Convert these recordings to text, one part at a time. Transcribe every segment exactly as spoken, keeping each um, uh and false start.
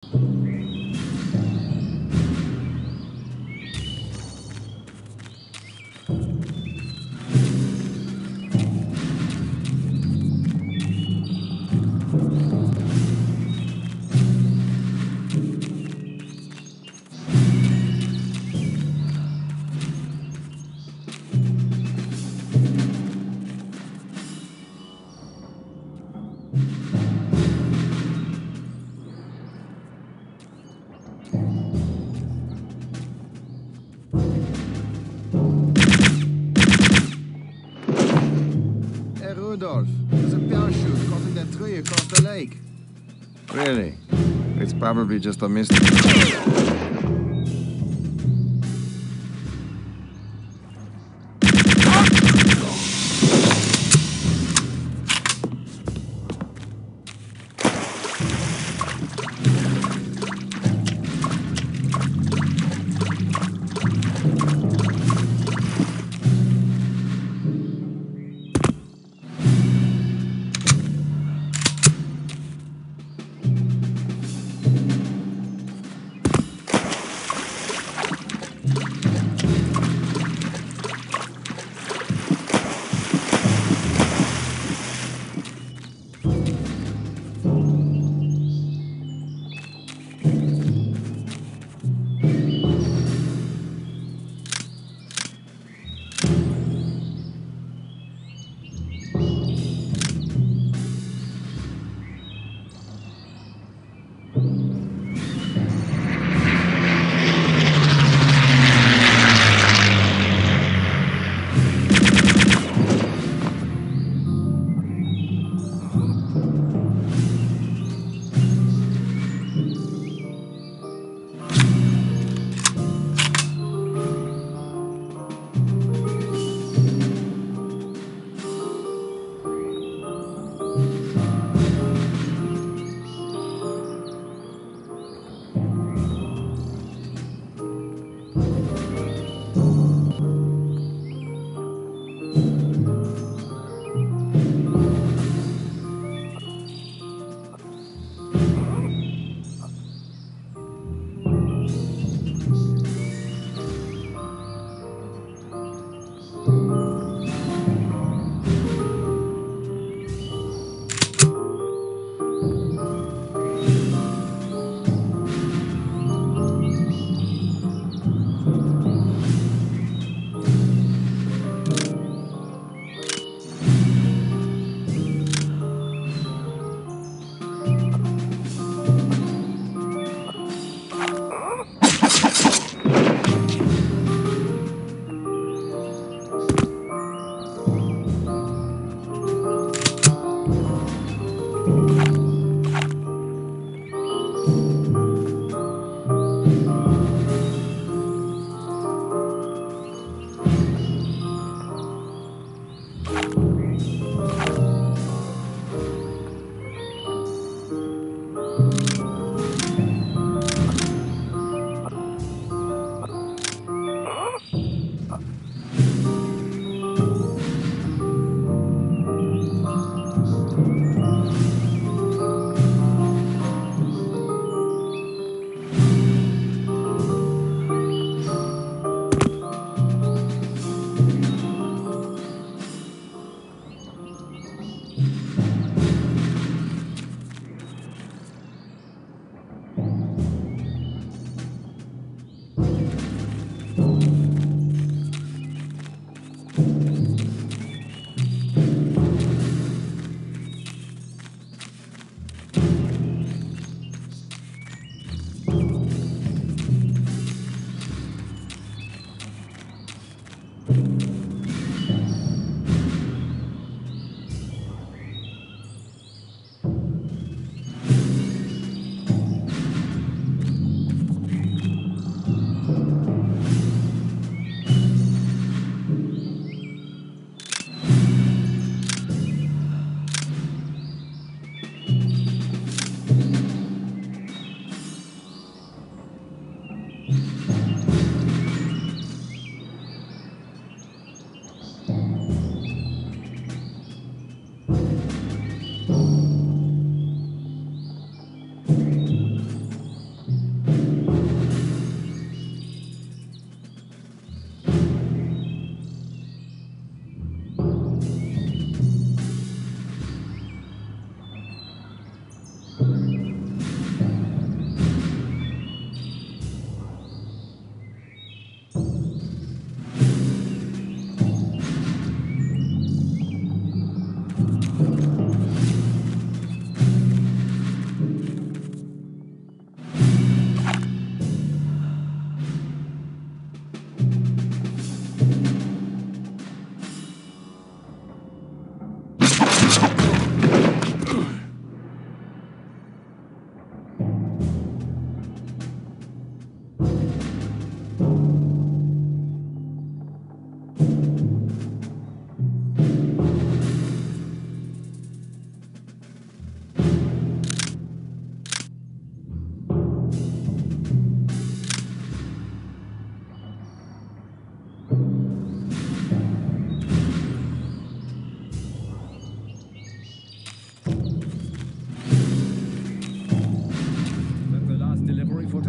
Hey, Rudolph, there's a parachute causing that tree across the lake. Really? It's probably just a mistake.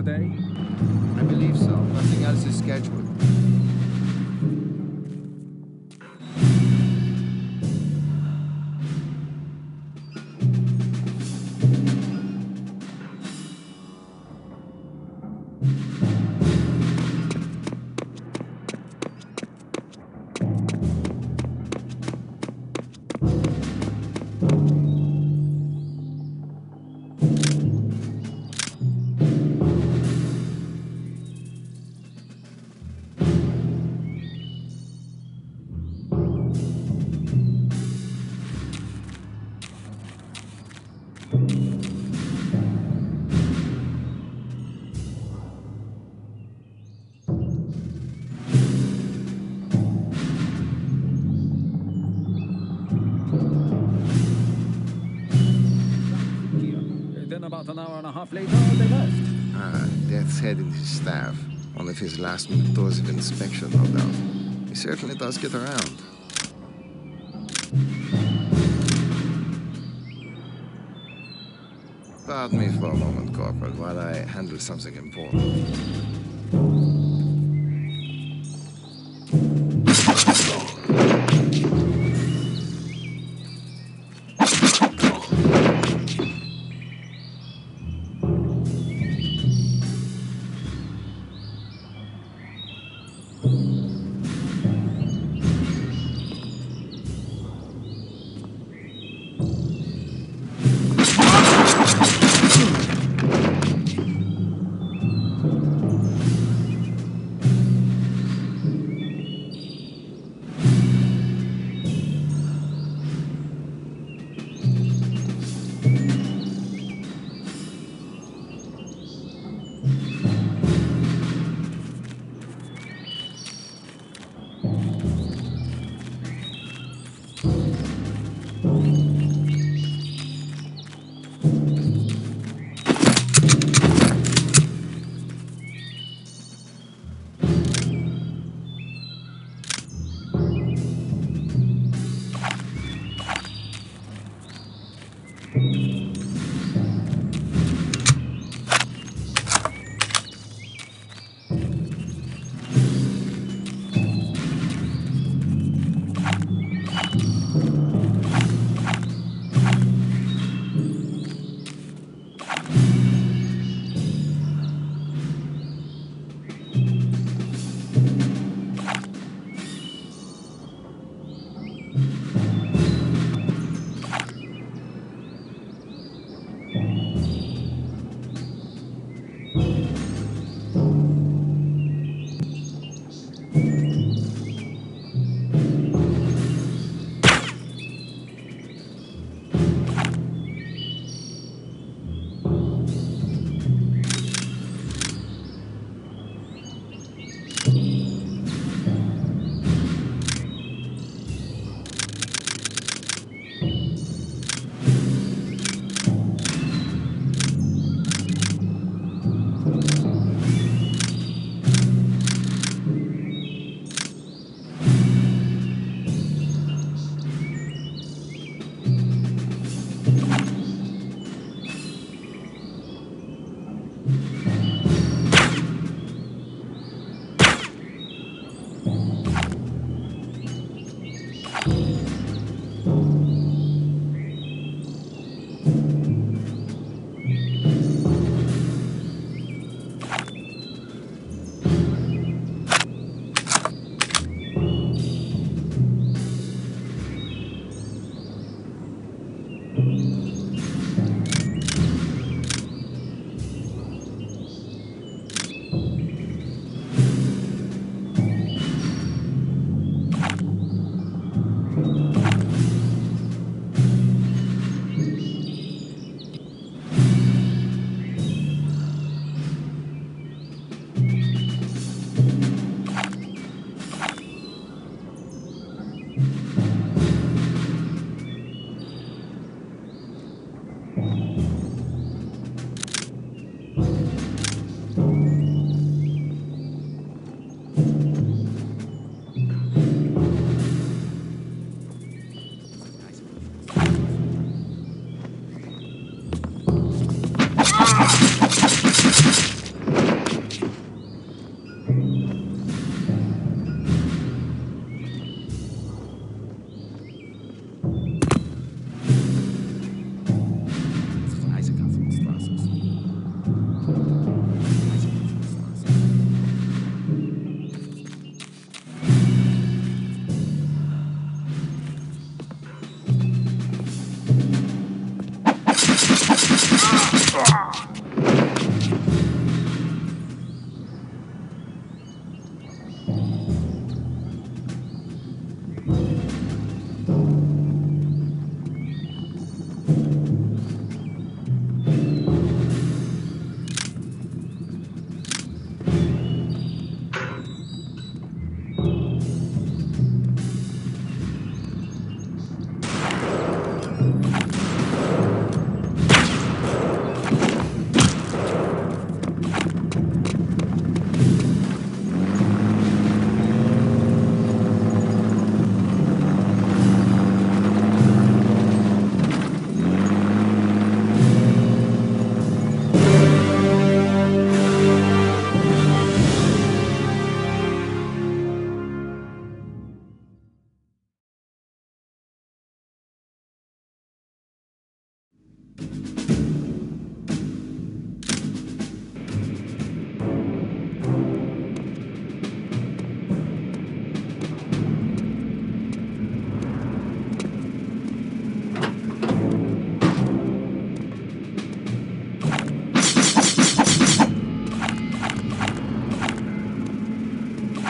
today? I believe so. Nothing else is scheduled. Then about an hour and a half later, they left. Ah, Death's heading his staff. One of his last-minute tours of inspection, no doubt. He certainly does get around. Pardon me for a moment, Corporal, while I handle something important.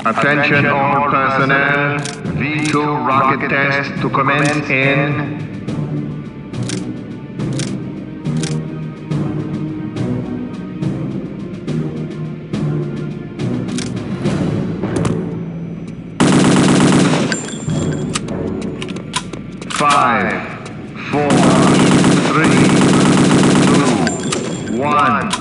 Attention all personnel. V two rocket test to commence in... Five, four, three, two, one.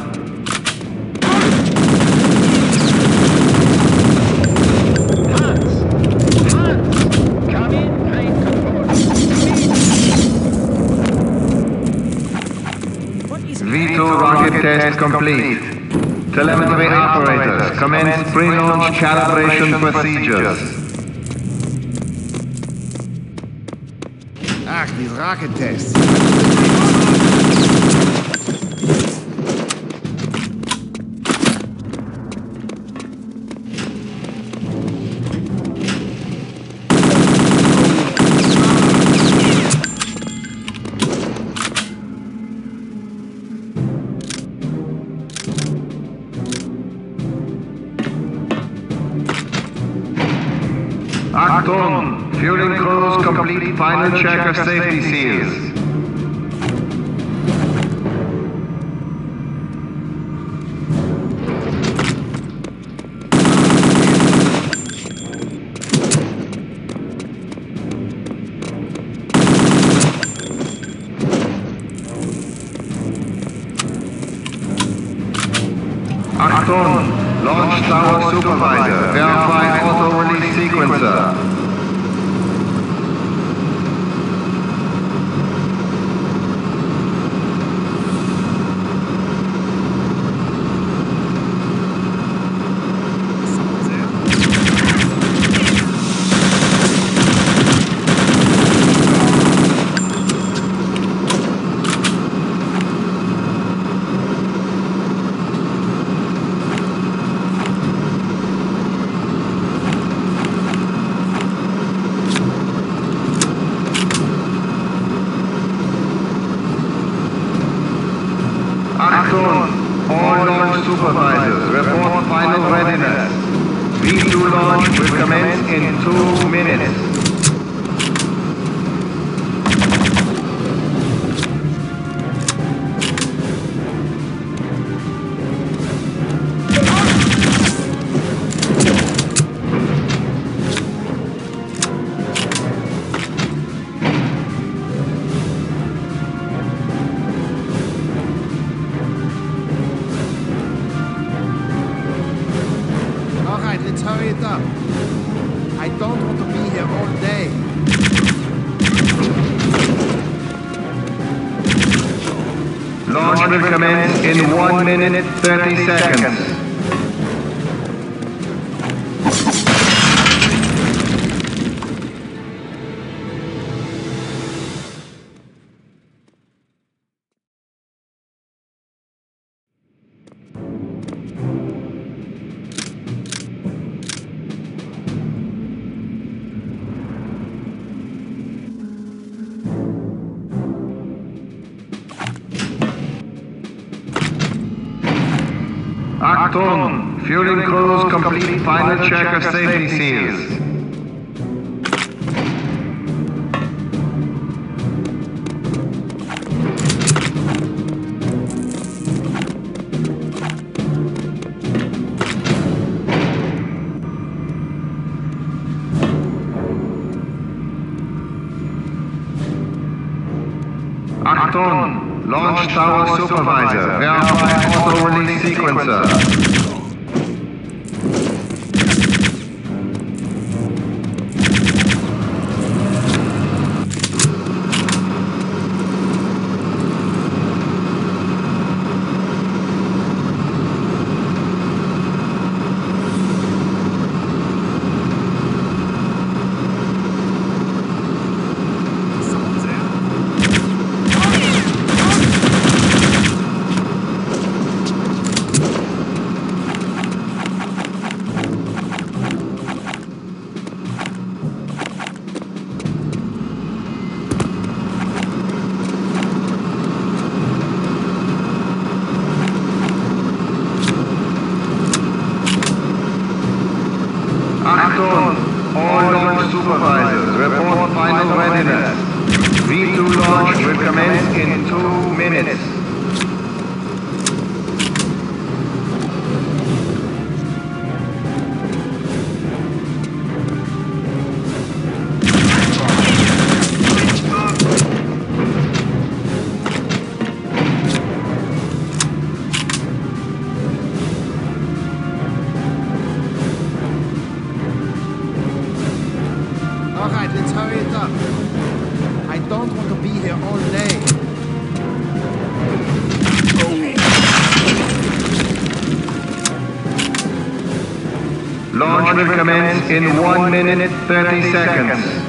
V two rocket test complete. Telemetry operators, commence pre-launch calibration procedures. Ach, die Rockettests. Achtung! Fueling crews complete final check of safety seals. Achtung! Launch Tower Supervisor, verify auto-release sequencer. Achtung! All launch supervisors, report final readiness. V two launch will commence in two minutes. Alright, let's hurry it up. I don't want to be here all day. Launch will commence in one minute, thirty seconds. Achtung! Fueling crews complete final check of safety seals. Achtung! Launch Tower Supervisor, verify auto-release sequencer. supervisors, report final readiness. V two launch will commence in two minutes. All right, let's hurry it up. I don't want to be here all day. Launch will commence in one minute, thirty seconds.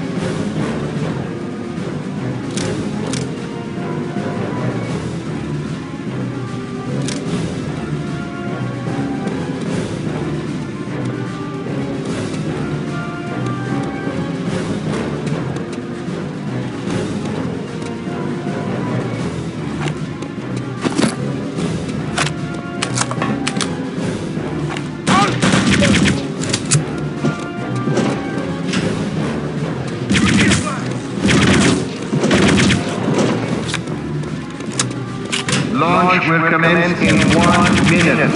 Launch will commence in one minute.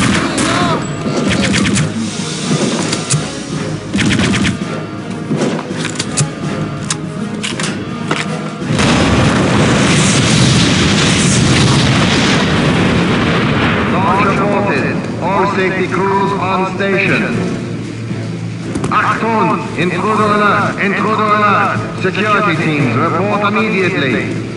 Launch aborted. All safety crews on station. Achtung! Intruder alert! Intruder alert! Security teams, report immediately.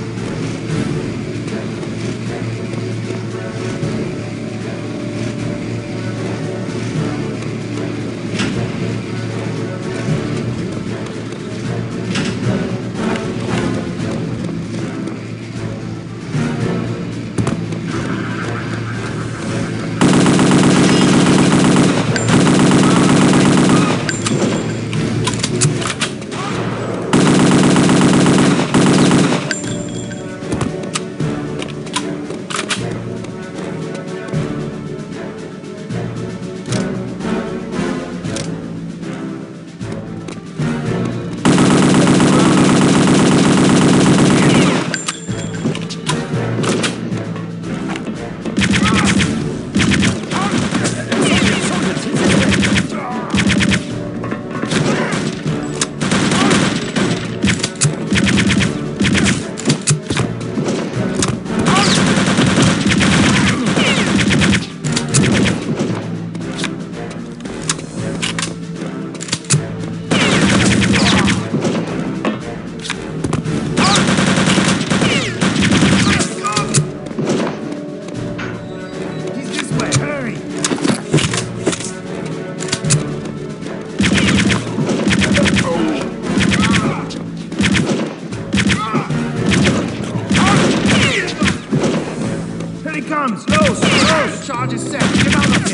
Comes! No! No! Charge is set! Get out of here!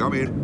Come in.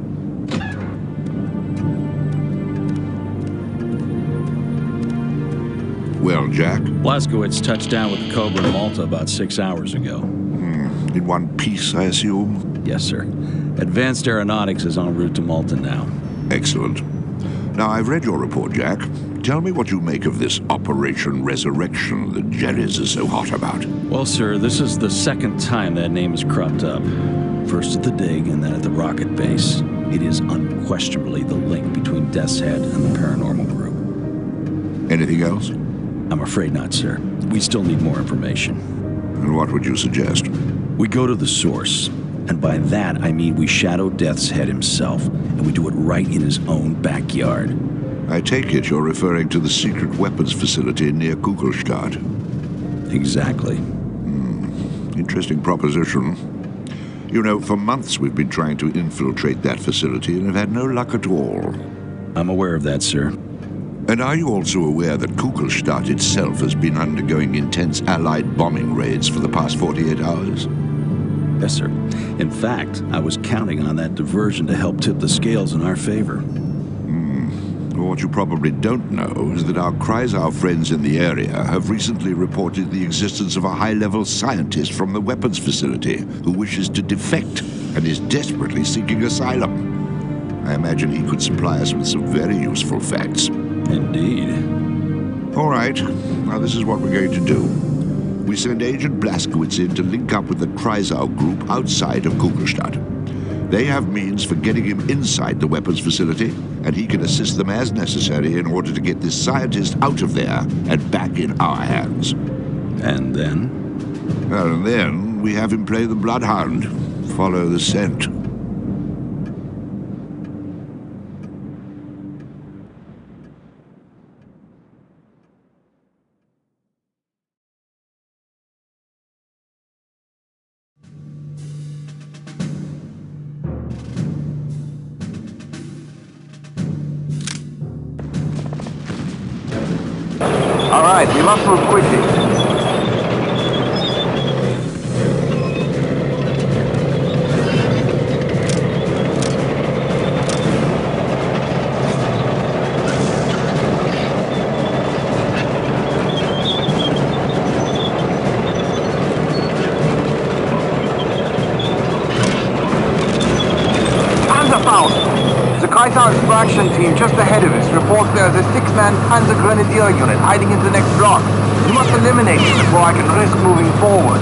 Well, Jack? Blazkowicz touched down with the Cobra in Malta about six hours ago. Hmm. In one piece, I assume? Yes, sir. Advanced Aeronautics is en route to Malta now. Excellent. Now, I've read your report, Jack. Tell me what you make of this Operation Resurrection that Jerry's is so hot about. Well, sir, this is the second time that name has cropped up. First at the dig and then at the rocket base. It is unquestionably the link between Death's Head and the paranormal group. Anything else? I'm afraid not, sir. We still need more information. And what would you suggest? We go to the source. And by that, I mean we shadow Death's Head himself, and we do it right in his own backyard. I take it you're referring to the secret weapons facility near Kugelstadt. Exactly. Hmm. Interesting proposition. You know, for months we've been trying to infiltrate that facility and have had no luck at all. I'm aware of that, sir. And are you also aware that Kugelstadt itself has been undergoing intense Allied bombing raids for the past forty-eight hours? Yes, sir. In fact, I was counting on that diversion to help tip the scales in our favor. Hmm. Well, what you probably don't know is that our Kreisau friends in the area have recently reported the existence of a high-level scientist from the weapons facility who wishes to defect and is desperately seeking asylum. I imagine he could supply us with some very useful facts. Indeed. All right. Now, this is what we're going to do. We send Agent Blazkowicz in to link up with the Kreisau group outside of Kugelstadt. They have means for getting him inside the weapons facility, and he can assist them as necessary in order to get this scientist out of there and back in our hands. And then? Well, and then we have him play the bloodhound, follow the scent. All right, we must move quickly. The Kreisau extraction team just ahead of us reports there is a six-man Panzer Grenadier unit hiding in the next block. We must eliminate it before I can risk moving forward.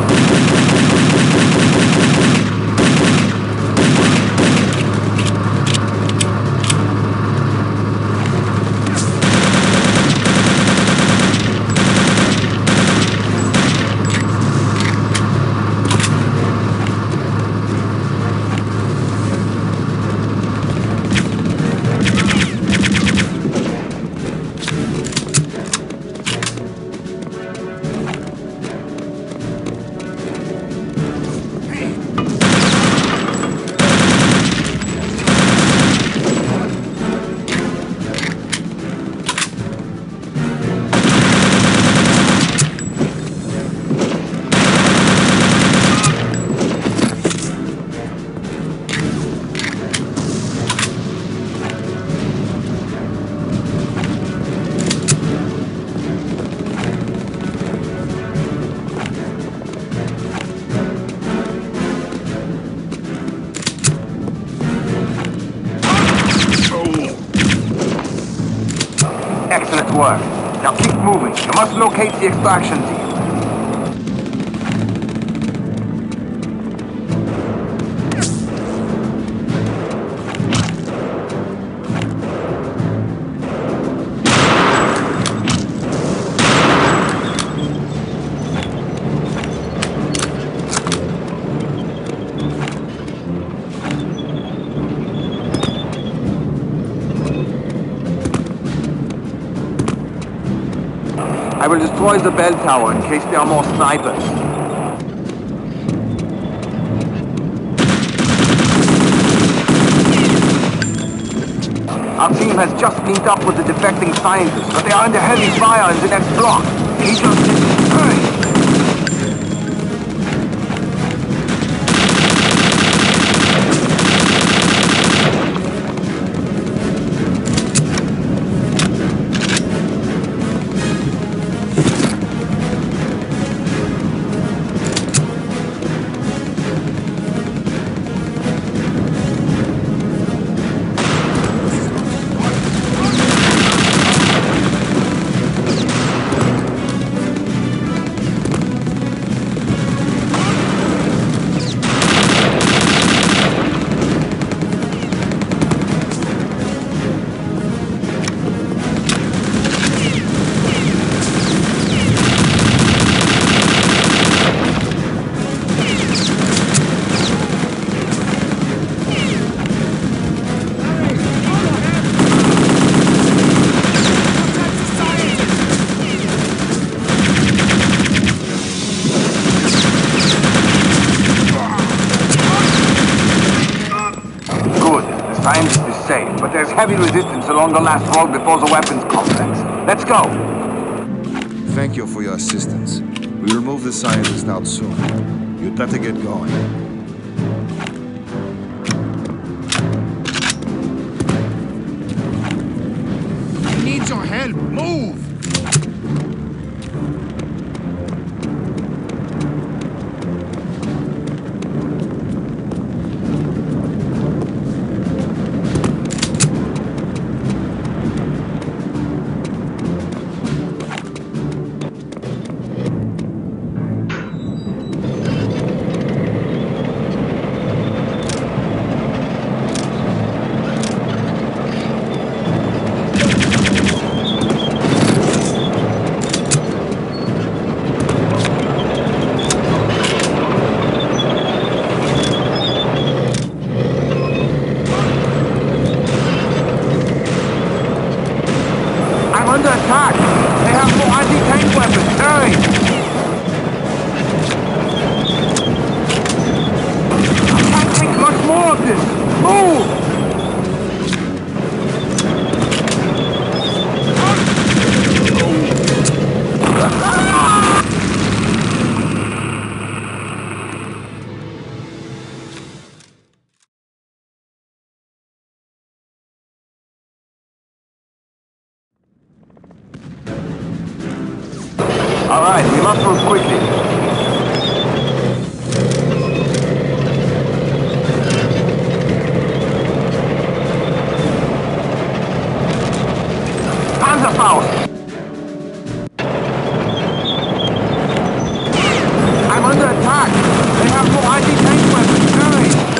Excellent work. Now keep moving. You must locate the extraction team. I will destroy the bell tower in case there are more snipers. Our team has just linked up with the defecting scientists, but they are under heavy fire in the next block. He just didn't hurry. safe, but there's heavy resistance along the last road before the weapons complex. Let's go. Thank you for your assistance. We will move the scientist out soon. You'd better get going. I need your help. Move! Under attack! They have more anti-tank weapons! Hurry! I can't take much more of this! Move! All right, we must move quickly. Panzerfaust! I'm under attack! They have more anti-tank weapons! Hurry!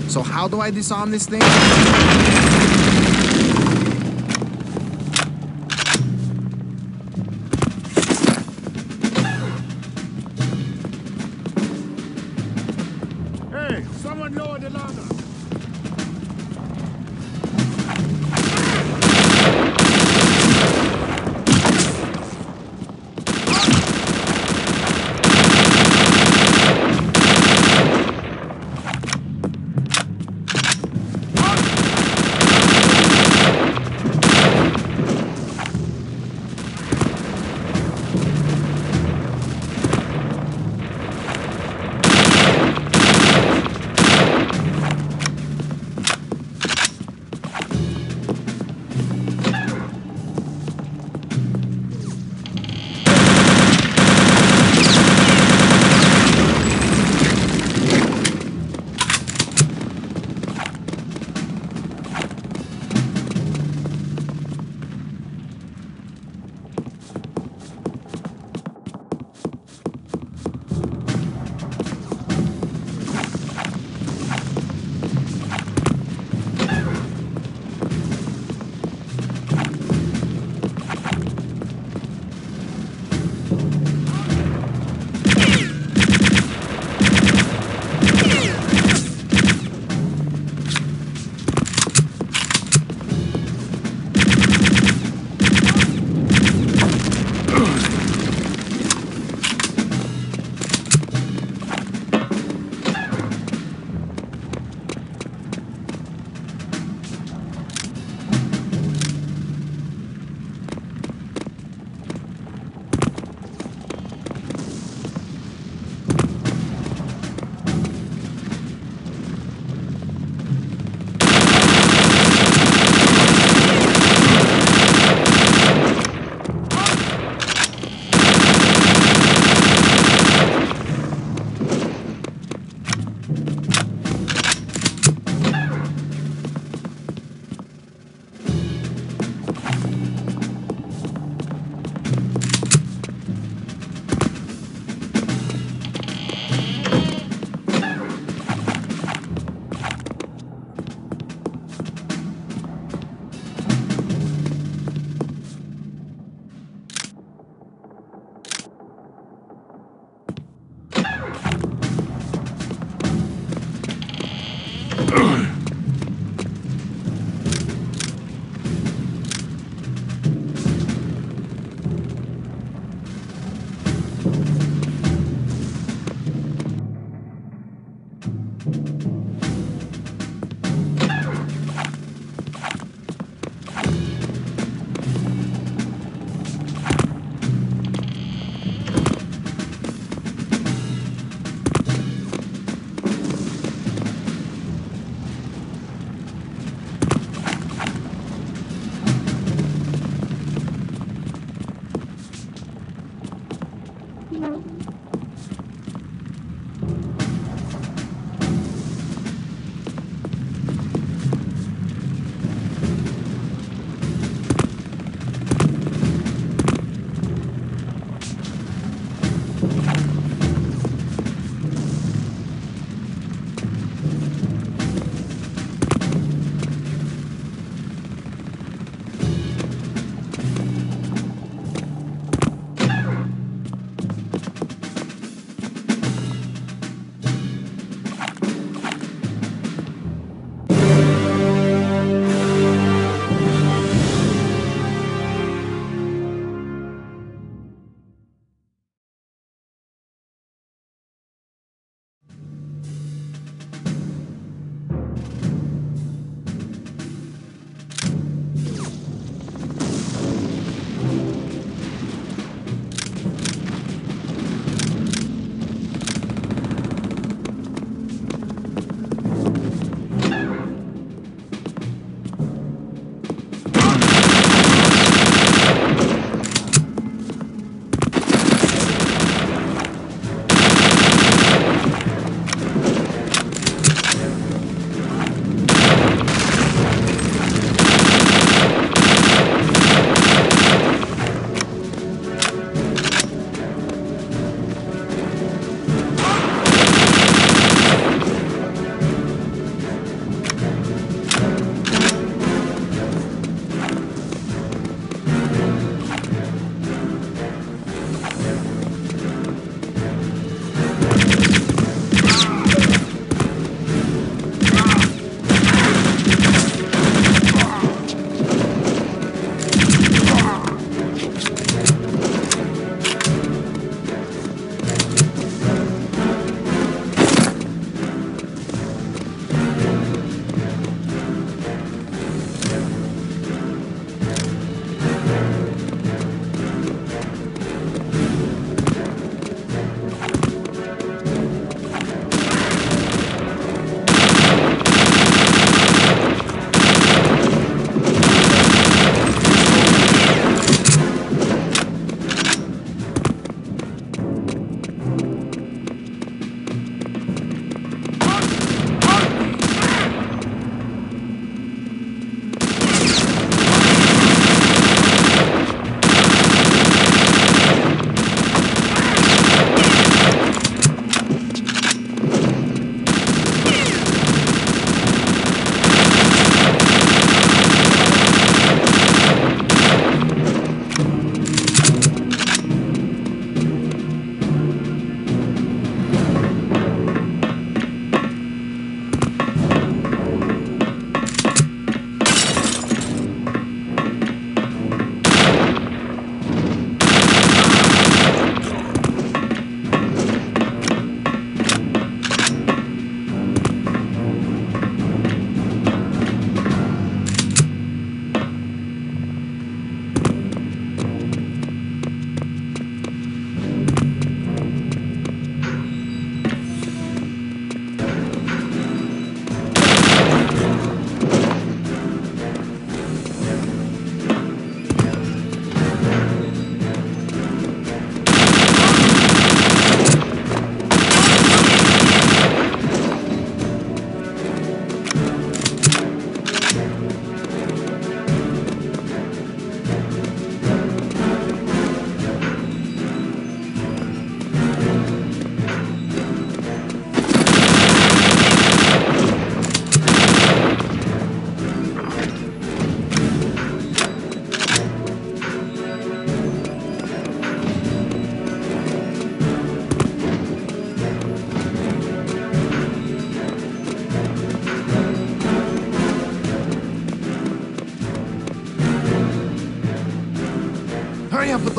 So how do I disarm this thing? Hey, someone lower the ladder.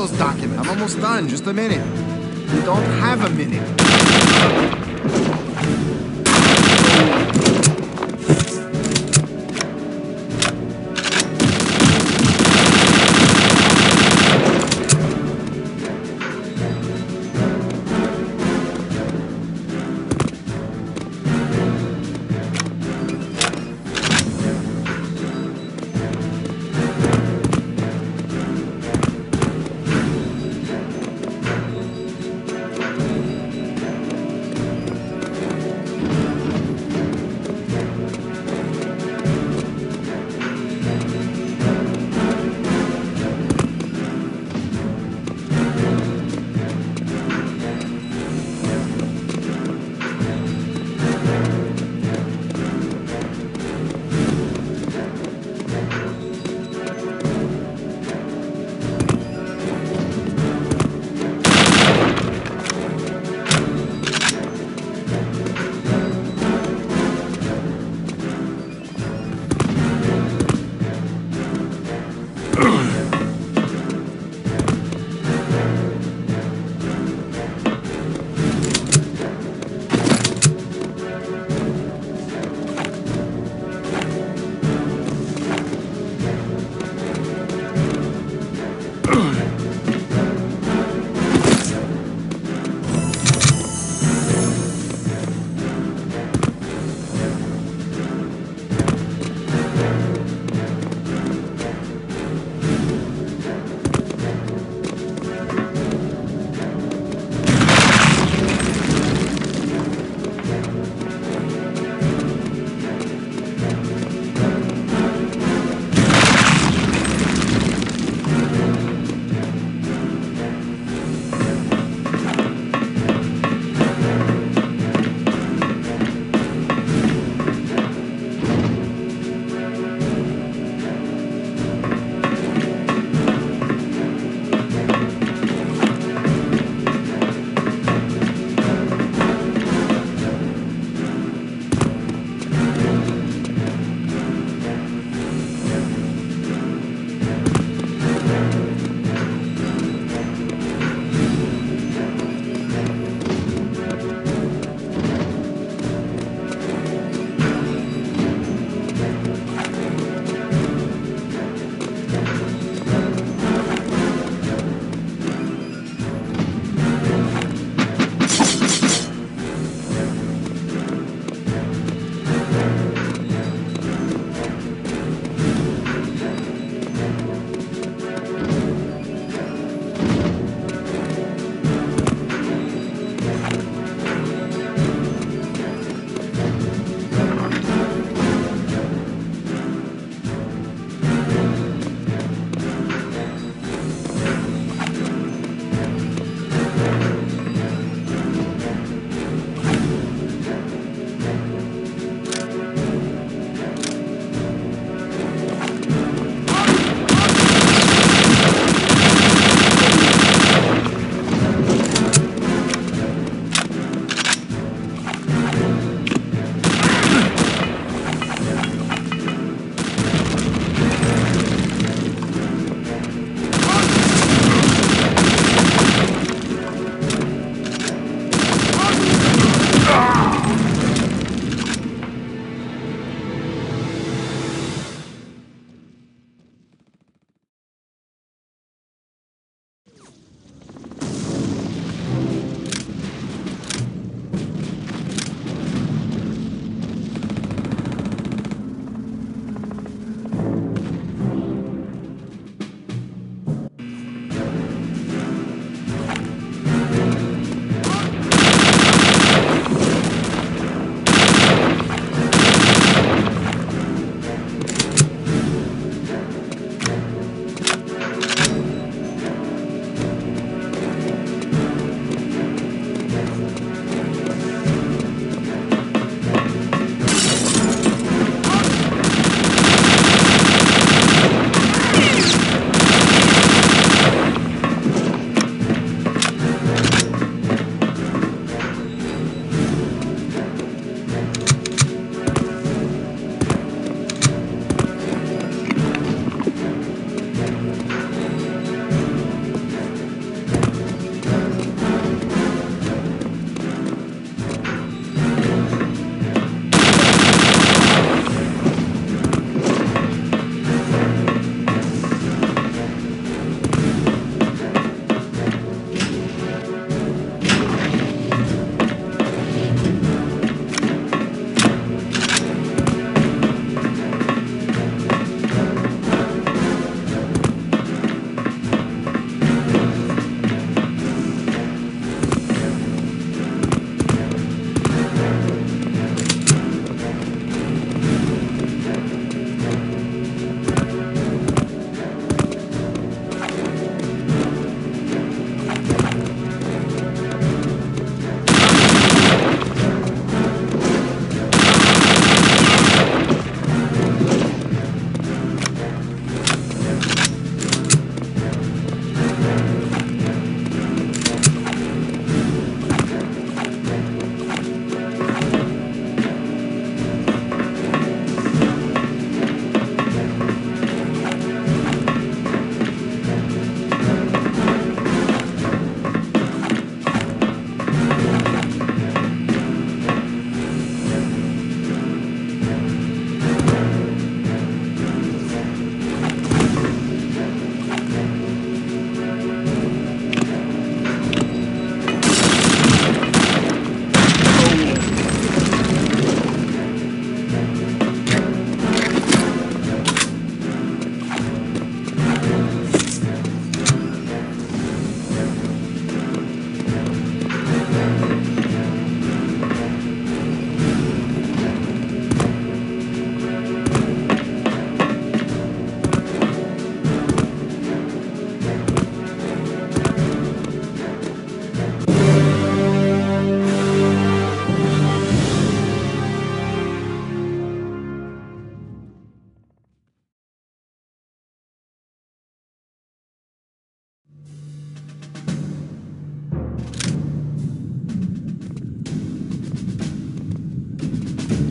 those documents. I'm almost done. Just a minute. We don't have a minute.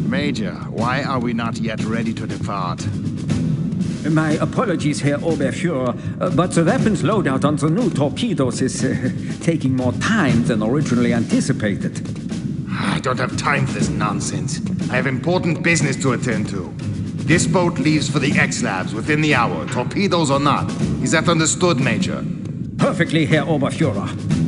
Major, why are we not yet ready to depart? My apologies, Herr Oberfuhrer, uh, but the weapons loadout on the new torpedoes is uh, taking more time than originally anticipated. I don't have time for this nonsense. I have important business to attend to. This boat leaves for the X-Labs within the hour, torpedoes or not. Is that understood, Major? Perfectly, Herr Oberfuhrer.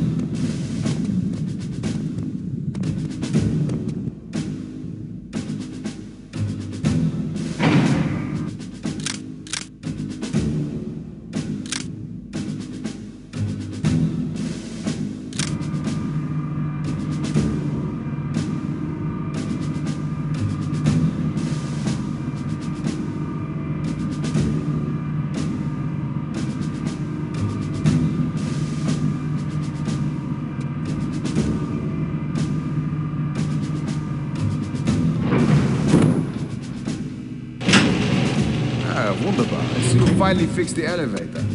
Ah, wunderbar. I see you finally fixed the elevator.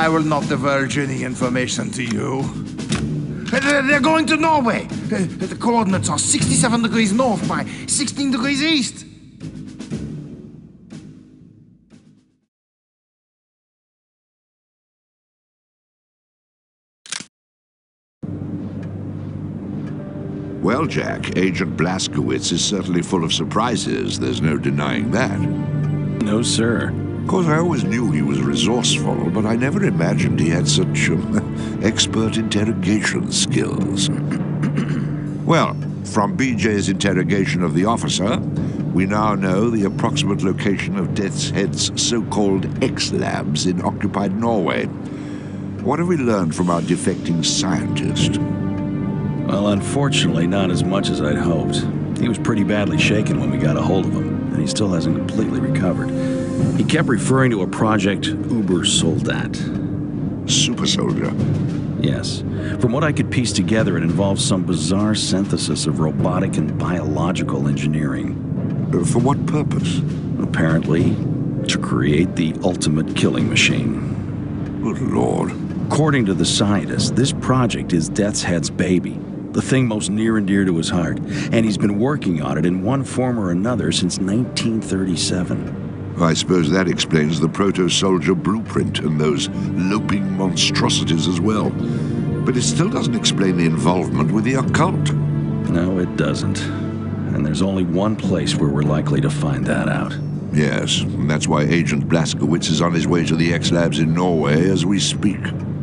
I will not divulge any information to you. They're they're going to Norway. Uh, The coordinates are sixty-seven degrees north by sixteen degrees east. Well, Jack, Agent Blazkowicz is certainly full of surprises. There's no denying that. No, sir. Of course, I always knew he was resourceful, but I never imagined he had such um, expert interrogation skills. Well, from B J's interrogation of the officer, we now know the approximate location of Death's Head's so-called X-Labs in occupied Norway. What have we learned from our defecting scientist? Well, unfortunately, not as much as I'd hoped. He was pretty badly shaken when we got a hold of him, and he still hasn't completely recovered. He kept referring to a project, Uber Soldat. Super soldier. Yes. From what I could piece together, it involves some bizarre synthesis of robotic and biological engineering. Uh, for what purpose? Apparently, to create the ultimate killing machine. Good Lord. According to the scientist, this project is Death's Head's baby, the thing most near and dear to his heart, and he's been working on it in one form or another since nineteen thirty-seven. I suppose that explains the proto-soldier blueprint and those loping monstrosities as well. But it still doesn't explain the involvement with the occult. No, it doesn't. And there's only one place where we're likely to find that out. Yes, and that's why Agent Blazkowicz is on his way to the X-Labs in Norway as we speak.